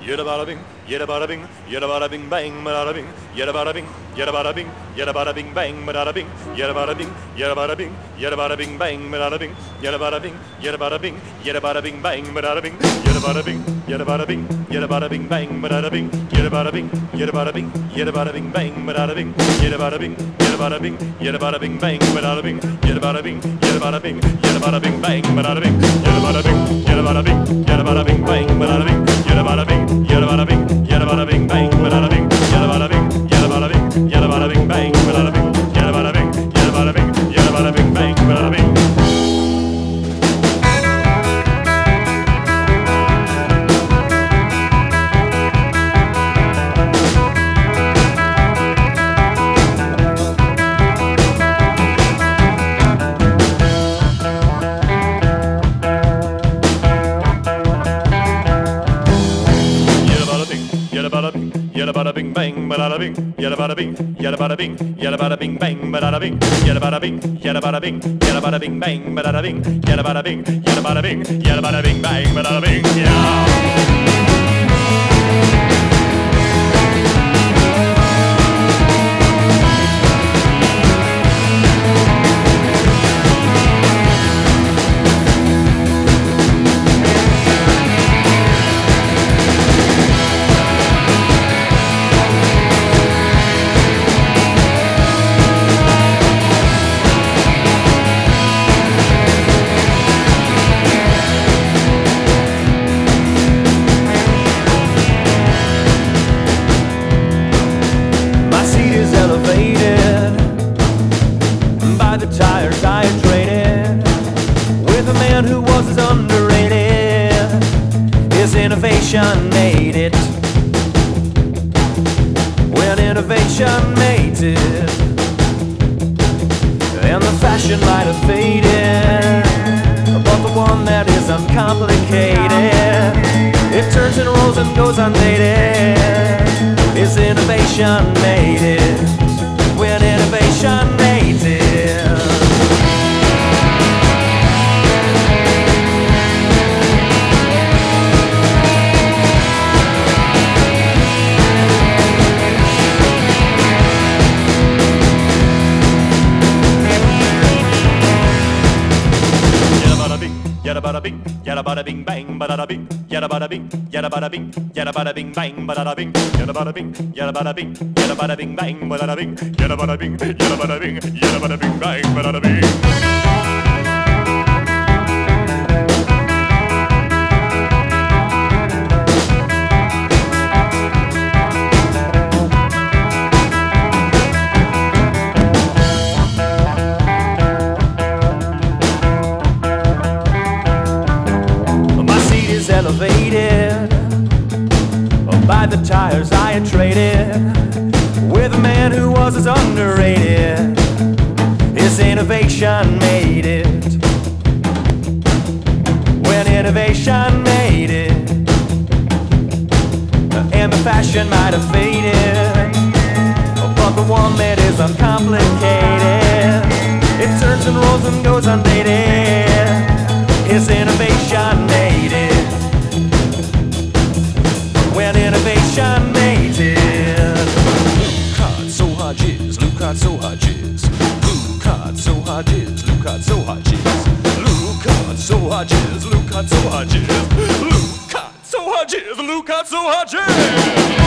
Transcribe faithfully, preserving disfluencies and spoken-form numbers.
yada bada bing, yada bada bing, yada bada bing bang, bada bing, yada bada bing, yada bada bing, yada bada bing bang, bada bing, yada bada bing, yada bada bing, yada bada bing bang, bada bing, yada bada bing, yada bada bing, yada bada bing bang, bada bing, yada bada bing, yada bada bing, yada bada bing bang, bada bing, yada bada bing, yada bada bing, yada bada bing bang, bada bing, yada bada bing, yada bada bing, yada bada bing bang, bada bing, yada bada bing, yada bada bing, yada bada bing bang, bada bing, yada bada bing, yada bada bing, yada bada bing bang, bada bing, yada bada bing, yada bada bing, yada bada bing bang, bada bing, yada bada bing, yada bada bing, yada bada bing bang, bada bing, yada bada bing, yada bada bing, yada bada bing bang, bada bing. Yada bada bing bang, bada bing, yada bada bing, yada bada bing, yada bada bing bang, bada bing, yada bada bing, yada bada bing, yada bada bing bang, bada bing, yada bada bing, yada bada bing, yada bada bing bang, bada bing, yeah. By the tires I had traded with a man who was as underrated. His innovation made it. When innovation made it, and the fashion might have faded, but the one that is uncomplicated, it turns and rolls and goes undated. His innovation made it. When innovation made it. Yada bada bing, yada bada bing bang, bada bing, yada bada bing, yada bada bing, yada bada bing bang, bada bing, yada bada bing, yada bada bing, yada bada bing bang, bada bing, yada bada bing, yada bada bing, yada bada bing bang, bada bing. Elevated by the tires I had traded with a man who was as underrated. His innovation made it. When innovation made it, and the fashion might have faded, but the one that is uncomplicated, it turns and rolls and goes undated. His innovation made it. When innovation made it. Blue card, so hard jizz, blue card, so hard jizz. Blue card, so hard jizz, blue card, so hard jizz. Blue card, so hard jizz, blue card, so hard jizz. Blue card, so hard jizz, blue card, so hard jizz.